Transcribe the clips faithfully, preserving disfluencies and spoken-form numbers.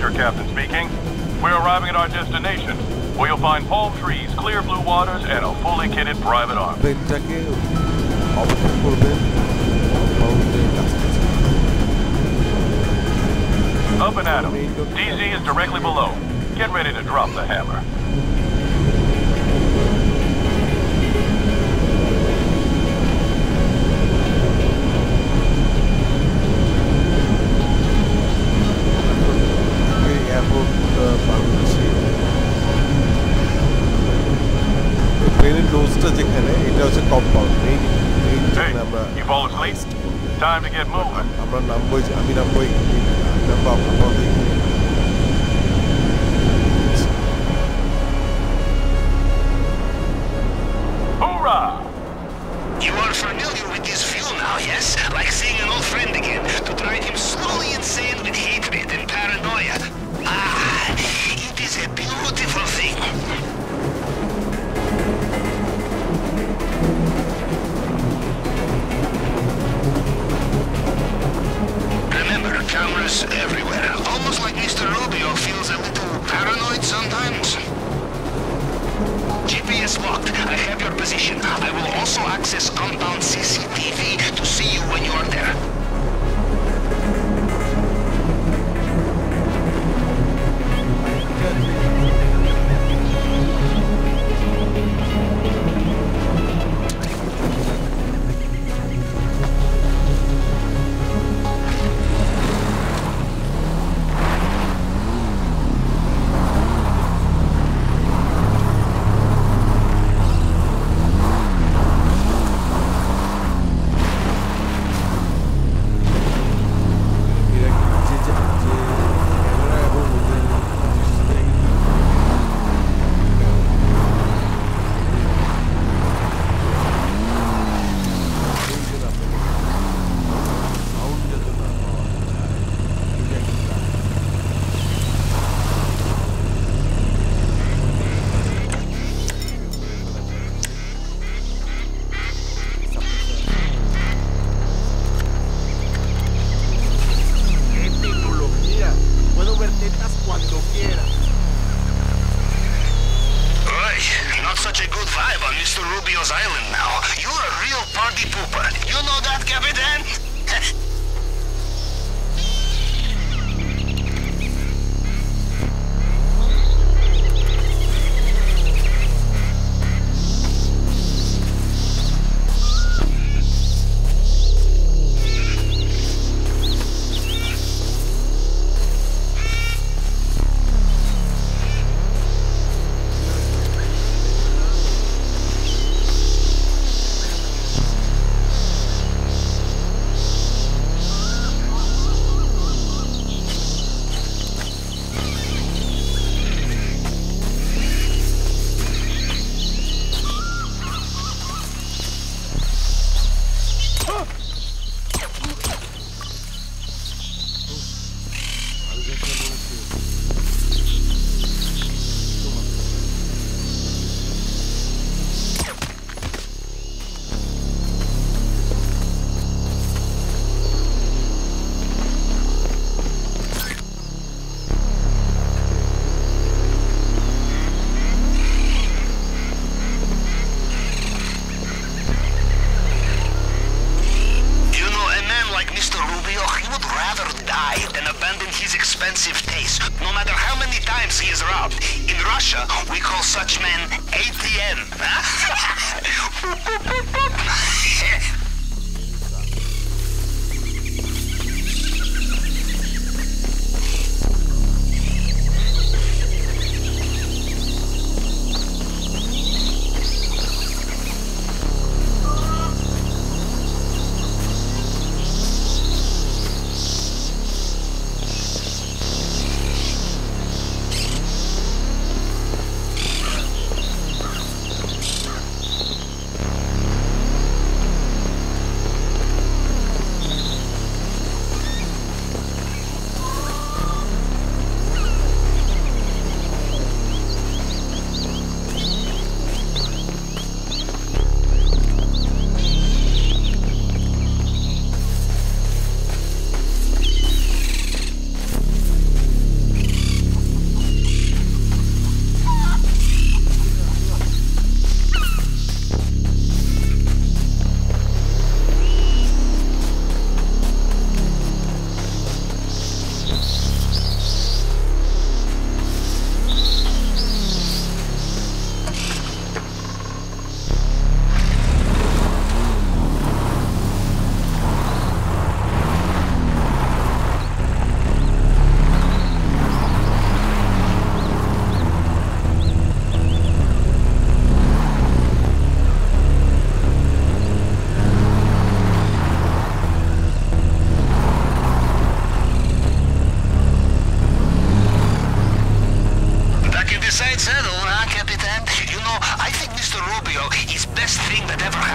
Fisher, Captain speaking. We're arriving at our destination, where you'll find palm trees, clear blue waters, and a fully kitted private army. প্লেনটাকে অবতরণ করবেন কম্পাউন্ডের কাছাকাছি। Up and at 'em. D Z is directly below. Get ready to drop the hammer. Airport বাংলাদেশে প্লেনের নোজটা যেখানে এটা হচ্ছে compound main main যেখানে আমরা You fall asleep? Time to get moving. আমরা নামবই আমি নামবই নামবো আপনাদের Hoorah! You are familiar with this view now, yes? Like seeing an old friend again, to drive him slowly insane with hatred and paranoia. Ah, it is a beautiful thing. Remember, cameras everywhere. Almost like Mister Rubio feels a little paranoid sometimes. G P S locked. I have your position. I will also access compound C C T V to see you when you are there.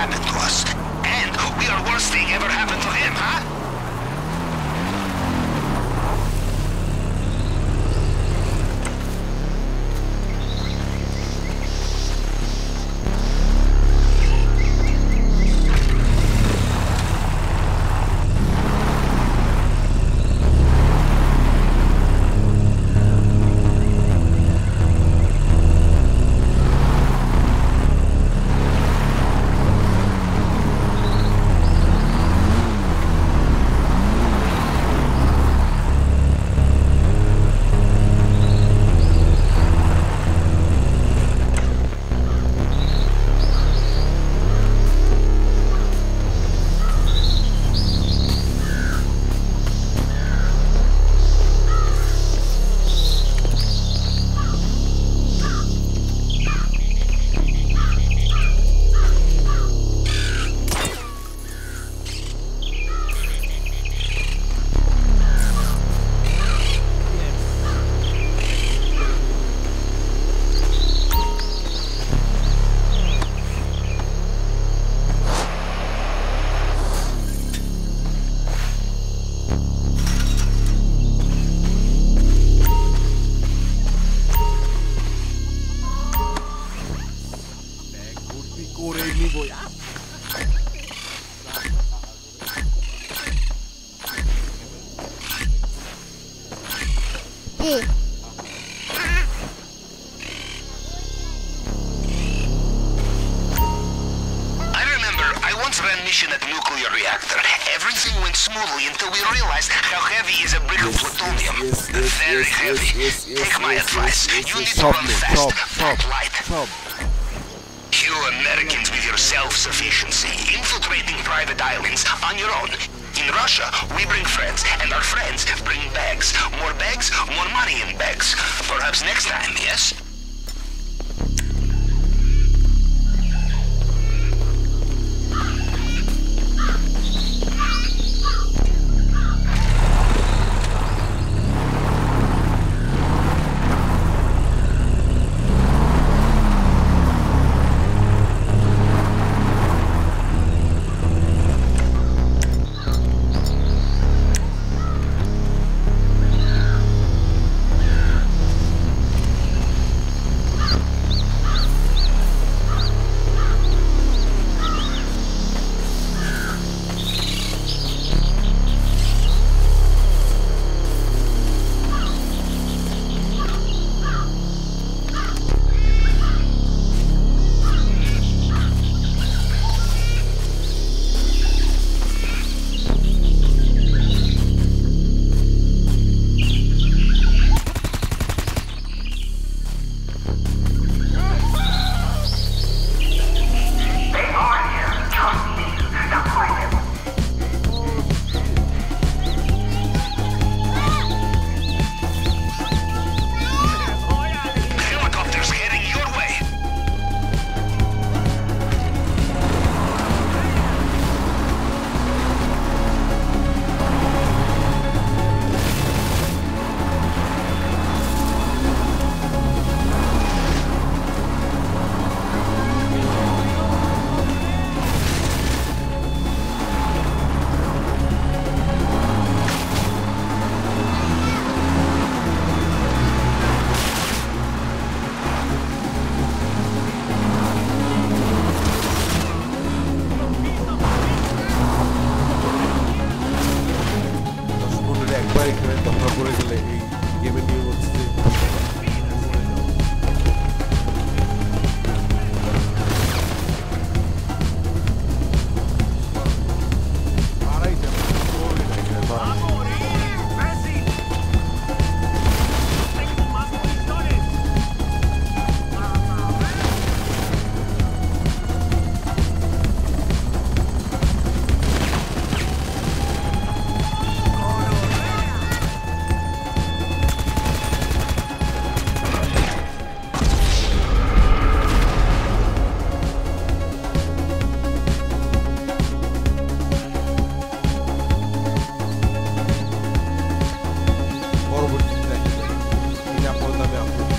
happened to us. And we are worst thing ever happened to him, huh? At a nuclear reactor. Everything went smoothly until we realized how heavy is a brick of plutonium. Yes, yes, Very yes, heavy. yes, yes, Take my yes, advice. yes, yes, you yes, need stop to run me, fast, stop, stop, not light. stop. You Americans with your self-sufficiency, infiltrating private islands on your own. In Russia, we bring friends, and our friends bring bags. More bags, more money in bags. Perhaps next time, yes? পরবর্তীতে দেখা যাবে। এটা আপাতত আমি upload